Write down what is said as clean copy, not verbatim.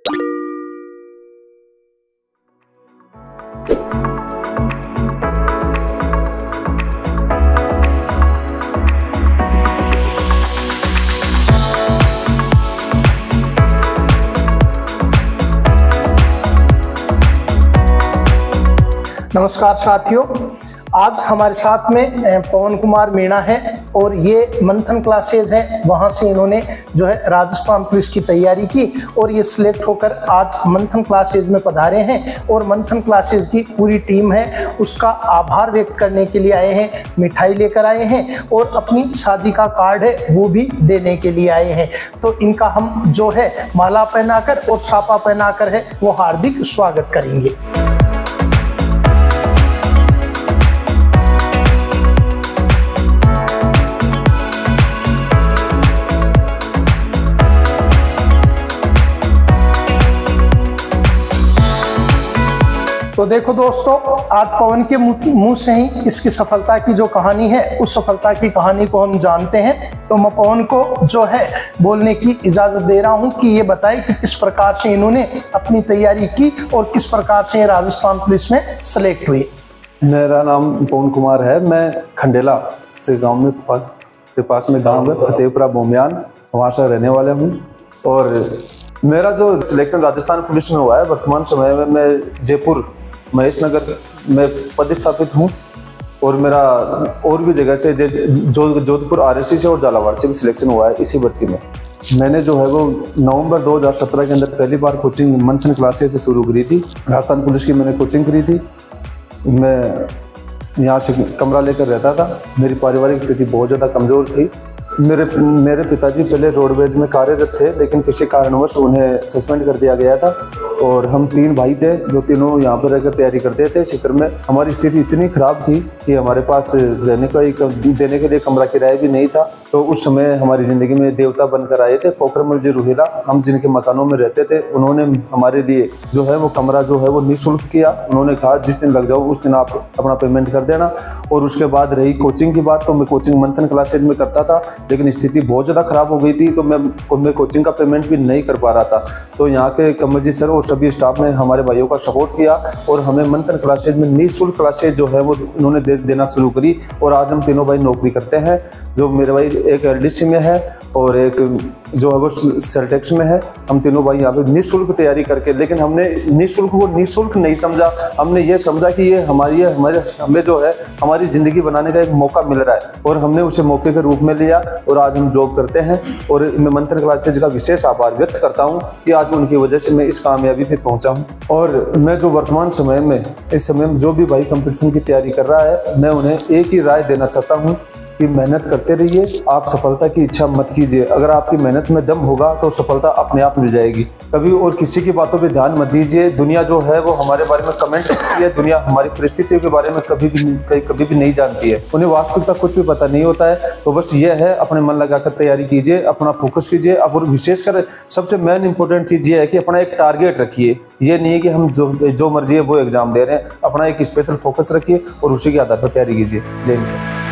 नमस्कार साथियों, आज हमारे साथ में पवन कुमार मीणा है और ये मंथन क्लासेज है, वहाँ से इन्होंने जो है राजस्थान पुलिस की तैयारी की और ये सिलेक्ट होकर आज मंथन क्लासेज में पधारे हैं और मंथन क्लासेज की पूरी टीम है उसका आभार व्यक्त करने के लिए आए हैं, मिठाई लेकर आए हैं और अपनी शादी का कार्ड है वो भी देने के लिए आए हैं। तो इनका हम जो है माला पहनाकर और साफा पहनाकर है वो हार्दिक स्वागत करेंगे। तो देखो दोस्तों, आज पवन के मुंह से ही इसकी सफलता की जो कहानी है उस सफलता की कहानी को हम जानते हैं। तो मैं पवन को जो है बोलने की इजाज़त दे रहा हूं कि ये बताए कि किस प्रकार से इन्होंने अपनी तैयारी की और किस प्रकार से राजस्थान पुलिस में सेलेक्ट हुई। मेरा नाम पवन कुमार है। मैं खंडेला से गाँव में के पास में गाँव है फतेहपुरा बोमियान, वहाँ से रहने वाला हूँ। और मेरा जो सिलेक्शन राजस्थान पुलिस में हुआ है, वर्तमान समय में मैं जयपुर महेश नगर में पदस्थापित हूँ और मेरा और भी जगह से जोधपुर RSC से और झालावाड़ से भी सिलेक्शन हुआ है इसी भर्ती में। मैंने जो है वो नवंबर 2017 के अंदर पहली बार कोचिंग मंथन क्लासेस से शुरू करी थी। राजस्थान पुलिस की मैंने कोचिंग करी थी। मैं यहाँ से कमरा लेकर रहता था। मेरी पारिवारिक स्थिति बहुत ज़्यादा कमज़ोर थी। मेरे पिताजी पहले रोडवेज में कार्यरत थे, लेकिन किसी कारणवश उन्हें सस्पेंड कर दिया गया था और हम 3 भाई थे जो तीनों यहाँ पर रहकर तैयारी करते थे। शिकर में हमारी स्थिति इतनी ख़राब थी कि हमारे पास रहने का देने के लिए कमरा किराया भी नहीं था। तो उस समय हमारी ज़िंदगी में देवता बनकर आए थे पोखरमल जी रूहिला। हम जिनके मकानों में रहते थे उन्होंने हमारे लिए जो है वो कमरा जो है वो निःशुल्क किया। उन्होंने कहा जिस दिन लग जाओ उस दिन आप अपना पेमेंट कर देना। और उसके बाद रही कोचिंग की बात, तो मैं कोचिंग मंथन क्लासेज में करता था, लेकिन स्थिति बहुत ज़्यादा ख़राब हो गई थी तो मैं कोचिंग का पेमेंट भी नहीं कर पा रहा था। तो यहाँ के कमल जी सर और सभी स्टाफ ने हमारे भाइयों का सपोर्ट किया और हमें मंथन क्लासेज में निःशुल्क क्लासेज जो है वो उन्होंने देना शुरू करी। और आज हम तीनों भाई नौकरी करते हैं। जो मेरे भाई एक LDC में है और एक जो है वो सेल्टेक्स में है। हम तीनों भाई यहाँ पे निःशुल्क तैयारी करके, लेकिन हमने निःशुल्क को निःशुल्क नहीं समझा। हमने ये समझा कि ये हमें जो है हमारी ज़िंदगी बनाने का एक मौका मिल रहा है और हमने उसे मौके के रूप में लिया और आज हम जॉब करते हैं। और मैं मंथन क्लासेज का विशेष आभार व्यक्त करता हूँ कि आज उनकी वजह से मैं इस कामयाबी पे पहुँचा हूँ। और मैं जो वर्तमान समय में इस समय में जो भी भाई कंपटीशन की तैयारी कर रहा है, मैं उन्हें एक ही राय देना चाहता हूँ कि मेहनत करते रहिए। आप सफलता की इच्छा मत कीजिए। अगर आपकी मेहनत में दम होगा तो सफलता अपने आप मिल जाएगी। कभी और किसी की बातों पे ध्यान मत दीजिए। दुनिया जो है वो हमारे बारे में कमेंट करती है। दुनिया हमारी परिस्थितियों के बारे में कभी भी नहीं जानती है। उन्हें वास्तविकता कुछ भी पता नहीं होता है। तो बस ये है, अपने मन लगाकर तैयारी कीजिए, अपना फोकस कीजिए। अब और विशेषकर सबसे मेन इंपॉर्टेंट चीज़ ये है कि अपना एक टारगेट रखिए। ये नहीं है कि हम जो मर्जी है वो एग्जाम दे रहे हैं। अपना एक स्पेशल फोकस रखिए और उसी के आधार पर तैयारी कीजिए। जय हिंद सर।